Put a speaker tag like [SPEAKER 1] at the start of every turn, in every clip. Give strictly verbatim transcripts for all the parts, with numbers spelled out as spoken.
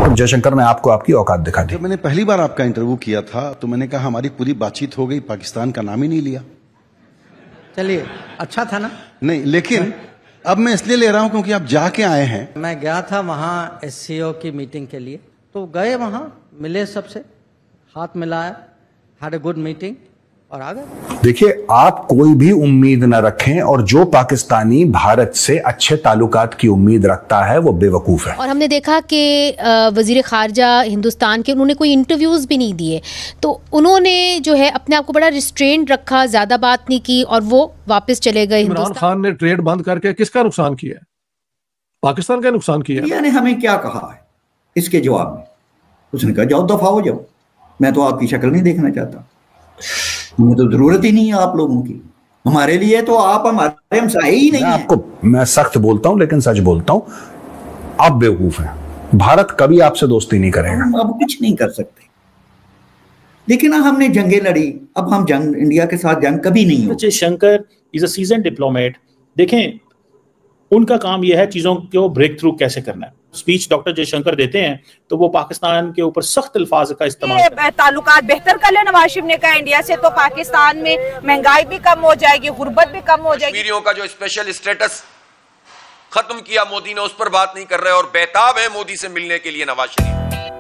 [SPEAKER 1] जयशंकर ने आपको आपकी औकात दिखा दी।
[SPEAKER 2] जब मैंने पहली बार आपका इंटरव्यू किया था तो मैंने कहा हमारी पूरी बातचीत हो गई, पाकिस्तान का नाम ही नहीं लिया।
[SPEAKER 3] चलिए, अच्छा था ना?
[SPEAKER 2] नहीं, लेकिन अब मैं इसलिए ले रहा हूं क्योंकि आप जाके आए हैं।
[SPEAKER 3] मैं गया था वहाँ एससीओ की मीटिंग के लिए, तो गए वहाँ, मिले सबसे, हाथ मिलाया, हैड अ गुड मीटिंग और आ गए।
[SPEAKER 1] देखिए, आप कोई भी उम्मीद न रखें और जो पाकिस्तानी भारत से अच्छे ताल्लुकात की उम्मीद रखता है वो बेवकूफ है।
[SPEAKER 4] और हमने देखा कि वजीर खारजा हिंदुस्तान के उन्होंने कोई इंटरव्यूज भी नहीं दिए, तो उन्होंने जो है अपने आप को बड़ा रिस्ट्रेंट रखा, ज्यादा बात नहीं की और वो वापस चले गए।
[SPEAKER 5] इमरान खान ने ट्रेड बंद करके किसका नुकसान किया? पाकिस्तान का नुकसान किया।
[SPEAKER 6] इंडिया ने हमें क्या कहा है इसके जवाब में? उसने कहा जाओ दफा हो जाओ, मैं तो आपकी शक्ल नहीं देखना चाहता, हमें तो जरूरत ही नहीं है आप लोगों की, हमारे लिए तो आप हमारे हमसाए ही नहीं
[SPEAKER 1] मैं
[SPEAKER 6] है।
[SPEAKER 1] आपको मैं सख्त बोलता हूं लेकिन सच बोलता हूं, आप बेवकूफ हैं। भारत कभी आपसे दोस्ती नहीं करेगा।
[SPEAKER 6] हम अब कुछ नहीं कर सकते, लेकिन हमने जंगें लड़ी, अब हम जंग इंडिया के साथ जंग कभी नहीं हो।
[SPEAKER 7] Jaishankar is a seasoned diplomat. देखें, उनका काम यह है चीजों को ब्रेक थ्रू कैसे करना है। स्पीच डॉक्टर जयशंकर देते हैं तो वो पाकिस्तान के ऊपर सख्त अल्फाज का इस्तेमाल,
[SPEAKER 8] ताल्लुकात बेहतर कर ले नवाज शरीफ ने कहा इंडिया से, तो पाकिस्तान में महंगाई भी कम हो जाएगी, गुर्बत भी कम हो जाएगी।
[SPEAKER 9] कश्मीरियों का जो स्पेशल स्टेटस खत्म किया मोदी ने, उस पर बात नहीं कर रहे और बेताब है मोदी से मिलने के लिए नवाज शरीफ।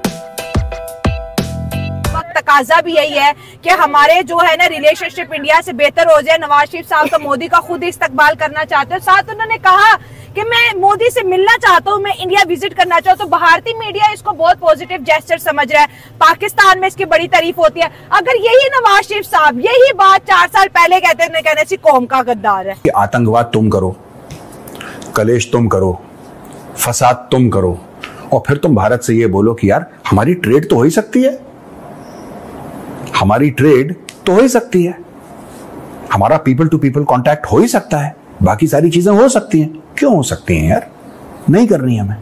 [SPEAKER 8] तकाजा भी यही है कि हमारे जो है ना रिलेशनशिप इंडिया से बेहतर हो जाए। नवाज शरीफ साहब तो मोदी का खुद इस्तकबाल करना चाहते हैं। साथ उन्होंने कहा कि मैं मोदी से मिलना चाहता हूं, मैं इंडिया विजिट करना चाहता हूं। तो भारतीय मीडिया इसको बहुत पॉजिटिव जेस्चर समझ रहा है, पाकिस्तान में इसकी बड़ी तारीफ होती है। अगर यही नवाज शरीफ साहब यही बात चार साल पहले कहते थे, कहने से कौम का गद्दार है।
[SPEAKER 1] आतंकवाद तुम करो, कलेश तुम करो, फसाद तुम करो और फिर तुम भारत से ये बोलो कि यार हमारी ट्रेड तो हो ही सकती है, हमारी ट्रेड तो हो ही सकती है, हमारा पीपल टू पीपल कांटेक्ट हो ही सकता है, बाकी सारी चीजें हो सकती हैं। क्यों हो सकती हैं यार? नहीं करनी हमें,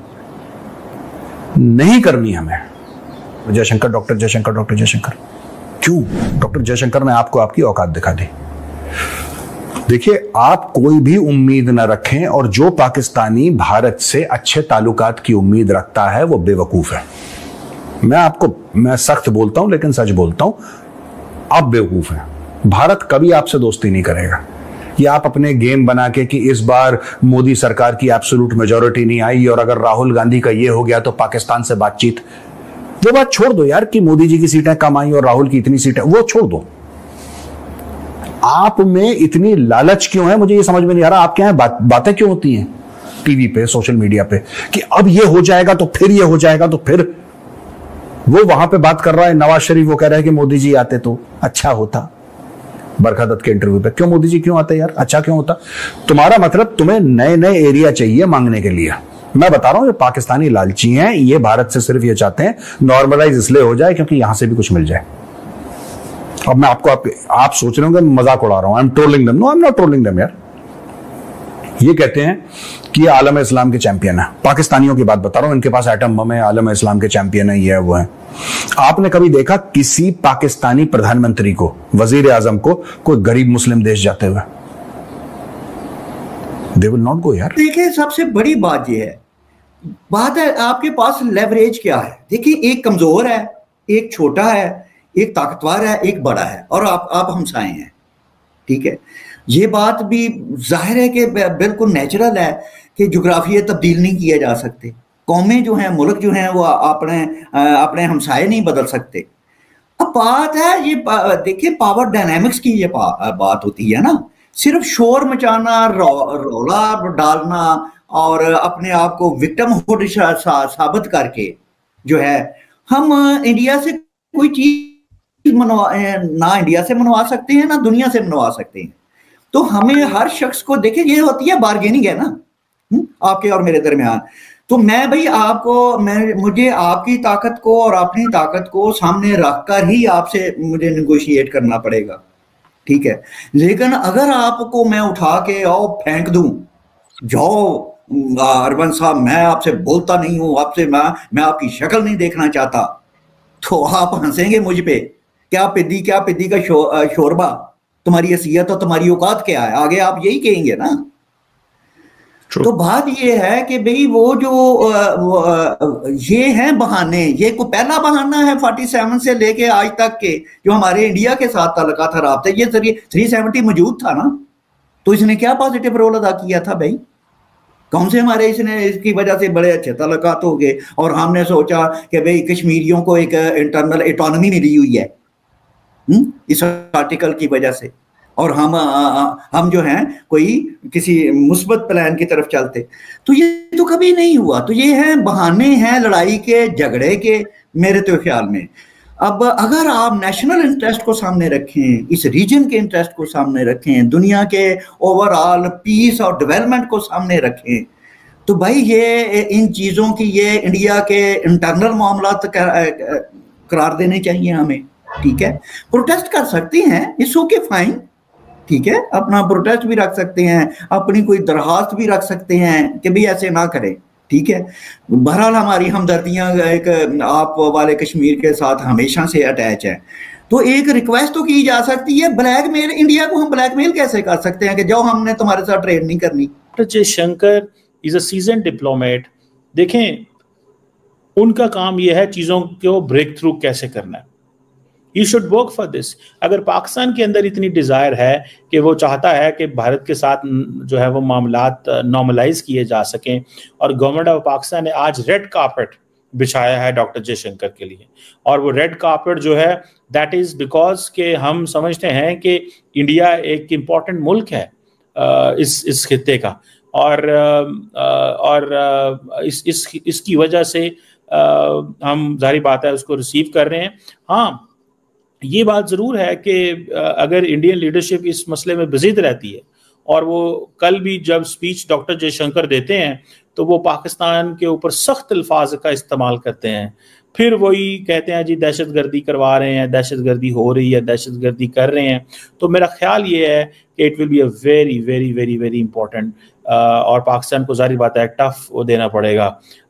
[SPEAKER 1] नहीं करनी हमें। जयशंकर, डॉक्टर जयशंकर, डॉक्टर जयशंकर क्यों? डॉक्टर जयशंकर ने आपको आपकी औकात दिखा दी। देखिए, आप कोई भी उम्मीद न रखें और जो पाकिस्तानी भारत से अच्छे ताल्लुकात की उम्मीद रखता है वो बेवकूफ है। मैं आपको मैं सख्त बोलता हूं लेकिन सच बोलता हूं, आप बेवकूफ हैं। भारत कभी आपसे दोस्ती नहीं करेगा। ये आप अपने गेम बना के कि इस बार मोदी सरकार की एब्सोल्यूट मेजॉरिटी नहीं आई और अगर राहुल गांधी का ये हो गया तो पाकिस्तान से बातचीत, वो बात छोड़ दो यार कि मोदी जी की सीटें कम आई और राहुल की इतनी सीटें, वो छोड़ दो। आप में इतनी लालच क्यों है मुझे ये समझ में नहीं आ रहा। आपके यहां बात, बातें क्यों होती हैं टीवी पे, सोशल मीडिया पे कि अब ये हो जाएगा तो फिर ये हो जाएगा तो फिर। वो वहां पे बात कर रहा है नवाज शरीफ, वो कह रहा है कि मोदी जी आते तो अच्छा होता। बरखा दत्त के इंटरव्यू पे, क्यों मोदी जी क्यों आते यार, अच्छा क्यों होता? तुम्हारा मतलब तुम्हें नए नए एरिया चाहिए मांगने के लिए। मैं बता रहा हूं ये पाकिस्तानी लालची हैं, ये भारत से सिर्फ ये चाहते हैं नॉर्मलाइज इसलिए हो जाए क्योंकि यहां से भी कुछ मिल जाए। अब मैं आपको आप, आप सोच रहे होंगे मजाक उड़ा रहा हूं, I am trolling them. No, I am not trolling them यार। ये कहते हैं कि ये आलम इस्लाम के चैंपियन है, पाकिस्तानियों की बात बता रहा हूं, इनके पास एटम बम है, आलम इस्लाम के चैंपियन है, ये है वो है। आपने कभी देखा किसी पाकिस्तानी प्रधानमंत्री को, वजीर आजम को कोई गरीब मुस्लिम देश जाते हुए? दे विल नॉट गो यार।
[SPEAKER 6] देखिए, सबसे बड़ी बात यह है, बात है आपके पास लेवरेज क्या है। देखिए, एक कमजोर है, एक छोटा है, एक ताकतवर है, एक बड़ा है, और आप आप हमसाए हैं। ठीक है, ये बात भी जाहिर है कि बिल्कुल नेचुरल है कि जोग्राफिया तब्दील नहीं किए जा सकते। कौमें जो हैं, मुल्क जो हैं, वो अपने अपने हमसाए नहीं बदल सकते। अब बात है ये, देखिए पावर डायनामिक्स की ये बात होती है ना, सिर्फ शोर मचाना, रो, रौला डालना और अपने आप को विक्टिमहुड सा, साबित करके जो है हम इंडिया से कोई चीज मनवा ना इंडिया से मनवा सकते हैं ना दुनिया से मनवा सकते हैं। तो हमें हर शख्स को, देखिए ये होती है बार्गेनिंग है ना आपके और मेरे दरमियान। तो मैं भाई आपको, मैं मुझे आपकी ताकत को और अपनी ताकत को सामने रखकर ही आपसे मुझे निगोशिएट करना पड़ेगा। ठीक है, लेकिन अगर आपको मैं उठा के और फेंक दूं, जाओ अरबन साहब मैं आपसे बोलता नहीं हूं, आपसे मैं मैं आपकी शक्ल नहीं देखना चाहता, तो आप हंसेंगे मुझ पे। क्या पिद्दी क्या पिद्दी का शो, शोरबा, तुम्हारी हैसियत और तुम्हारी औकात क्या है, आगे आप यही कहेंगे ना। तो बात ये है कि भाई वो जो वो, ये हैं बहाने, ये कोई पहला बहाना है सैंतालीस से लेके आज तक के जो हमारे इंडिया के साथ ताल्लुकात खराब थे, ये तीन सौ सत्तर मौजूद था ना, तो इसने क्या पॉजिटिव रोल अदा किया था भाई? कौन से हमारे इसने इसकी वजह से बड़े अच्छे ताल्लुकात हो गए और हमने सोचा कि भाई कश्मीरियों को एक इंटरनल ऑटोनॉमी मिली हुई है हुँ? इस आर्टिकल की वजह से, और हम हम जो हैं कोई किसी मुस्बत प्लान की तरफ चलते, तो ये तो कभी नहीं हुआ। तो ये हैं बहाने हैं लड़ाई के, झगड़े के, मेरे तो ख्याल में। अब अगर आप नेशनल इंटरेस्ट को सामने रखें, इस रीजन के इंटरेस्ट को सामने रखें, दुनिया के ओवरऑल पीस और डेवलपमेंट को सामने रखें, तो भाई ये इन चीज़ों की ये इंडिया के इंटरनल मामला करार देने चाहिए हमें। ठीक है, प्रोटेस्ट कर सकते हैं, इट्स ओके फाइन, ठीक है, अपना प्रोटेस्ट भी रख सकते हैं, अपनी कोई दरखास्त भी रख सकते हैं कि भाई ऐसे ना करें, ठीक है। बहरहाल हमारी हमदर्दियां एक आप वाले कश्मीर के साथ हमेशा से अटैच है, तो एक रिक्वेस्ट तो की जा सकती है। ब्लैकमेल, इंडिया को हम ब्लैकमेल कैसे कर सकते हैं कि जाओ हमने तुम्हारे साथ ट्रेड नहीं करनी।
[SPEAKER 7] Doctor Jaishankar is a seasoned diplomat. देखें, उनका काम यह है चीजों को ब्रेक थ्रू कैसे करना है। He should work for this। अगर पाकिस्तान के अंदर इतनी डिज़ायर है कि वो चाहता है कि भारत के साथ जो है वो मामलात नॉर्मलाइज किए जा सकें, और गवर्नमेंट ऑफ पाकिस्तान ने आज रेड कार्पेट बिछाया है डॉक्टर जयशंकर के लिए, और वो रेड कार्पेट जो है दैट इज़ बिकॉज के हम समझते हैं कि इंडिया एक इम्पॉर्टेंट मुल्क है इस इस खित्ते का, और और इस इस इसकी वजह से हम जाहिर बात है उसको रिसीव कर रहे हैं। हाँ, ये बात ज़रूर है कि अगर इंडियन लीडरशिप इस मसले में बज़िद रहती है, और वो कल भी जब स्पीच डॉक्टर जयशंकर देते हैं तो वो पाकिस्तान के ऊपर सख्त अल्फाज का इस्तेमाल करते हैं, फिर वही कहते हैं जी दहशत गर्दी करवा रहे हैं, दहशत गर्दी हो रही है, दहशत गर्दी कर रहे हैं। तो मेरा ख्याल ये है कि it will be a very very very very important, और पाकिस्तान को जाहिर बात है टफ वो देना पड़ेगा।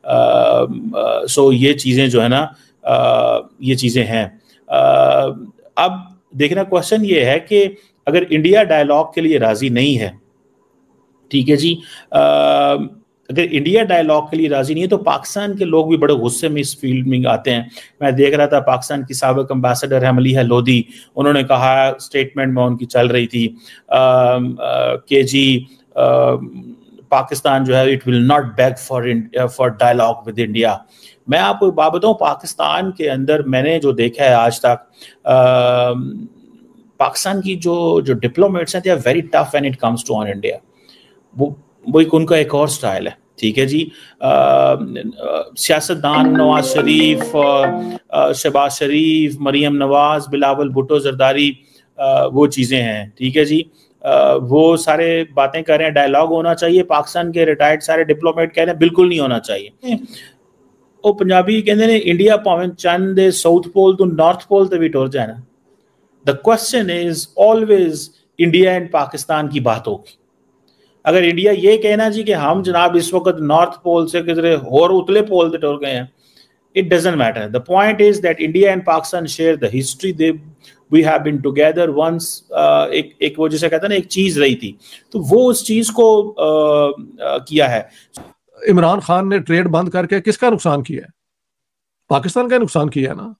[SPEAKER 7] सो ये चीज़ें जो है ना, ये चीज़ें हैं। Uh, अब देखना क्वेश्चन ये है कि अगर इंडिया डायलॉग के लिए राजी नहीं है, ठीक है जी, uh, अगर इंडिया डायलॉग के लिए राजी नहीं है तो पाकिस्तान के लोग भी बड़े गुस्से में इस फील्ड में आते हैं। मैं देख रहा था पाकिस्तान की साबिक एम्बेसडर है मलिहा लोधी, उन्होंने कहा स्टेटमेंट में उनकी चल रही थी कि जी पाकिस्तान जो है it will not back for for dialogue with India. मैं आपको बात बताऊं, पाकिस्तान के अंदर मैंने जो देखा है आज तक, आ, पाकिस्तान की जो जो डिप्लोमेट्स हैं they are very tough when it comes to on India. वो वो एक उनका एक और स्टाइल है, ठीक है जी। सियासतदान नवाज शरीफ, शहबाज शरीफ, मरियम नवाज, बिलावल भुट्टो जरदारी, आ, वो चीज़ें हैं, ठीक है जी। आ, वो सारे बातें कर रहे हैं डायलॉग होना चाहिए, पाकिस्तान के रिटायर्ड सारे डिप्लोमेट कह रहे हैं बिल्कुल नहीं होना चाहिए। ਉਹ ਪੰਜਾਬੀ ਕਹਿੰਦੇ ਨੇ ਇੰਡੀਆ ਭਾਵੇਂ ਚੰਨ ਦੇ ਸਾਊਥ ਪੋਲ ਤੋਂ ਨਾਰਥ ਪੋਲ ਤੇ ਵੀ ਟੁਰ ਜਾਣਾ, the question is always India and Pakistan की बात होगी। अगर इंडिया ये कहना जी कि हम जनाब इस वक्त नॉर्थ पोल से किधरे और उतले पोल पे टुर गए हैं, it doesn't matter. The point is that India and Pakistan share the history. They we have been together once. uh, एक एक वो जैसे कहता है ना एक चीज रही थी, तो वो उस चीज को uh, uh, किया है।
[SPEAKER 5] इमरान खान ने ट्रेड बंद करके किसका नुकसान किया है? पाकिस्तान का नुकसान किया है ना।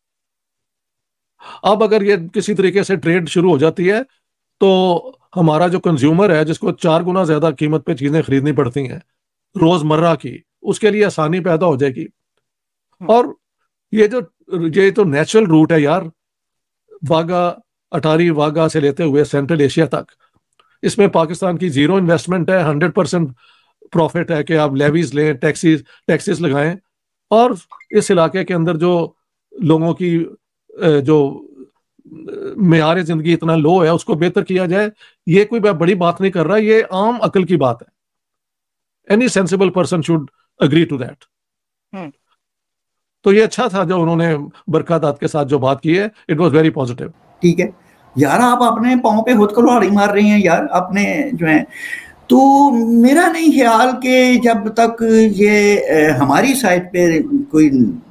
[SPEAKER 5] अब अगर ये किसी तरीके से ट्रेड शुरू हो जाती है तो हमारा जो कंज्यूमर है, जिसको चार गुना ज्यादा कीमत पे चीजें खरीदनी पड़ती हैं रोजमर्रा की, उसके लिए आसानी पैदा हो जाएगी। और ये जो ये तो नेचुरल रूट है यार, वागा अटारी वागा से लेते हुए सेंट्रल एशिया तक, इसमें पाकिस्तान की जीरो इन्वेस्टमेंट है, हंड्रेड परसेंट प्रॉफिट है कि आप लेवीज लें, टैक्सीज टैक्सेस लगाएं, और इस इलाके के अंदर जो लोगों की जो मेयार जिंदगी इतना लो है उसको बेहतर किया जाए। ये कोई बड़ी बात नहीं कर रहा, ये आम अकल की बात है। Any sensible person should agree to that. तो ये अच्छा था जो उन्होंने बरकत के साथ जो बात की है, इट वाज वेरी पॉजिटिव।
[SPEAKER 6] ठीक है यार, आप अपने पांव पे खुद कुल्हाड़ी मार रही हैं यार अपने जो है। तो मेरा नहीं ख्याल कि जब तक ये ए, हमारी साइड पे कोई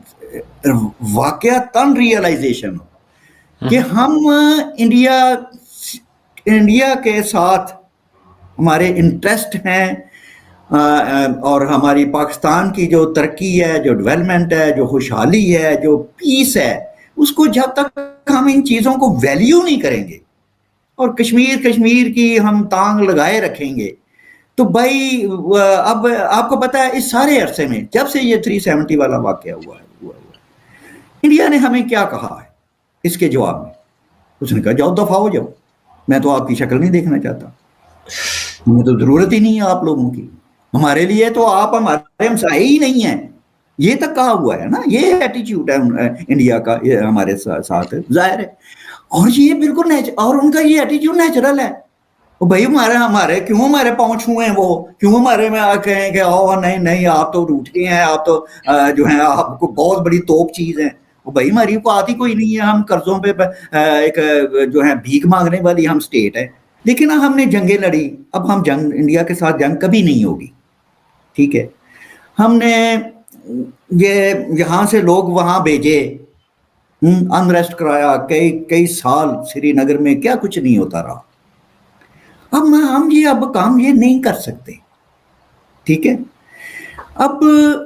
[SPEAKER 6] वाकयातन रियलाइजेशन हो कि हम इंडिया इंडिया के साथ हमारे इंटरेस्ट हैं, और हमारी पाकिस्तान की जो तरक्की है, जो डेवलपमेंट है, जो खुशहाली है, जो पीस है, उसको जब तक हम इन चीज़ों को वैल्यू नहीं करेंगे और कश्मीर कश्मीर की हम तांग लगाए रखेंगे, तो भाई अब आपको पता है इस सारे अरसे में जब से ये तीन सौ सत्तर वाला वाकया हुआ है हुआ हुआ इंडिया ने हमें क्या कहा है इसके जवाब में? उसने कहा जाओ दफा हो जाओ, मैं तो आपकी शक्ल नहीं देखना चाहता, हमें तो जरूरत ही नहीं है आप लोगों की, हमारे लिए तो आप हमारे हमसाए ही नहीं है, ये तक कहा हुआ है ना। ये एटीट्यूड है इंडिया का ये हमारे साथ जाहिर है, और ये बिल्कुल नेचुरल, और उनका ये एटीट्यूड नेचुरल है। तो भाई हमारे हमारे क्यों हमारे पाँव छुए हैं वो, क्यों हमारे में आ कहें कि ओ नहीं नहीं आप तो रूठ गए हैं, आप तो जो है आपको बहुत बड़ी तोप चीज है। वो भाई हमारी को आती कोई नहीं है, हम कर्जों पे एक जो है भीख मांगने वाली हम स्टेट है, लेकिन हमने जंगें लड़ी। अब हम जंग इंडिया के साथ जंग कभी नहीं होगी, ठीक है। हमने ये यहाँ से लोग वहाँ भेजे, अनरेस्ट कराया, कई कई साल श्रीनगर में क्या कुछ नहीं होता रहा। अब हम ये अब काम ये नहीं कर सकते, ठीक है। अब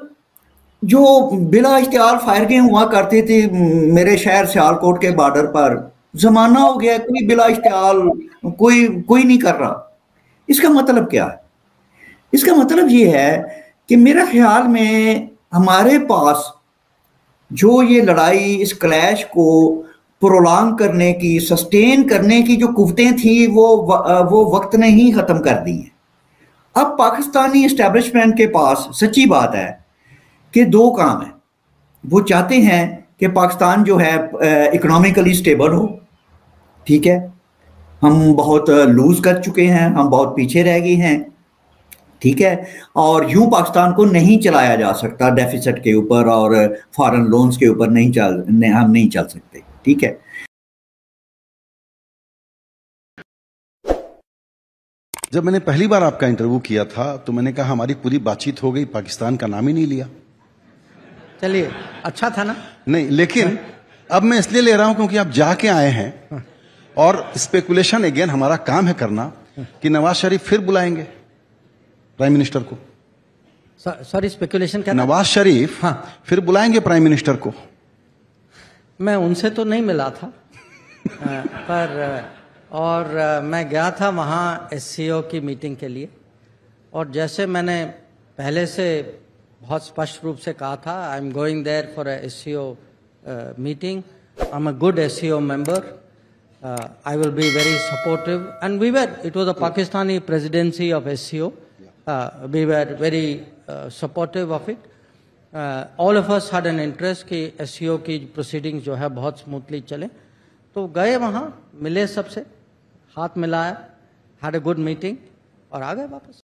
[SPEAKER 6] जो बिला इश्तिहार फायरिंगें हुआ करती थी मेरे शहर सियालकोट के बॉर्डर पर, जमाना हो गया कोई बिला इश्तिहार कोई कोई नहीं कर रहा। इसका मतलब क्या है? इसका मतलब ये है कि मेरा ख्याल में हमारे पास जो ये लड़ाई, इस क्लैश को प्रोलॉन्ग करने की, सस्टेन करने की जो कुव्वतें थी वो वो वक्त ने ही ख़त्म कर दी हैं। अब पाकिस्तानी इस्टेब्लिशमेंट के पास सच्ची बात है कि दो काम है। वो चाहते हैं कि पाकिस्तान जो है इकोनॉमिकली स्टेबल हो, ठीक है। हम बहुत लूज कर चुके हैं, हम बहुत पीछे रह गए हैं, ठीक है। और यूं पाकिस्तान को नहीं चलाया जा सकता, डेफिसिट के ऊपर और फॉरेन लोन्स के ऊपर नहीं चल नहीं, हम नहीं चल सकते, ठीक है।
[SPEAKER 2] जब मैंने पहली बार आपका इंटरव्यू किया था तो मैंने कहा हमारी पूरी बातचीत हो गई, पाकिस्तान का नाम ही नहीं लिया।
[SPEAKER 3] चलिए अच्छा था ना?
[SPEAKER 2] नहीं, लेकिन अब मैं इसलिए ले रहा हूं क्योंकि आप जाके आए हैं और स्पेकुलेशन अगेन हमारा काम है करना कि नवाज शरीफ फिर बुलाएंगे प्राइम मिनिस्टर को।
[SPEAKER 3] सॉरी, स्पेकुलेशन क्या?
[SPEAKER 2] नवाज शरीफ हाँ फिर बुलाएंगे प्राइम मिनिस्टर को।
[SPEAKER 3] मैं उनसे तो नहीं मिला था पर और मैं गया था वहाँ एससीओ की मीटिंग के लिए, और जैसे मैंने पहले से बहुत स्पष्ट रूप से कहा था, I am going there for a SCO meeting, I am a good SCO member, I will be very supportive and we were it was a Pakistani presidency of SCO, we were very supportive of it. All of us had an interest कि SCO की प्रोसीडिंग जो है बहुत smoothly चले। तो गए वहाँ, मिले सबसे, हाथ मिलाया, हैड अ गुड मीटिंग और आ गए वापस।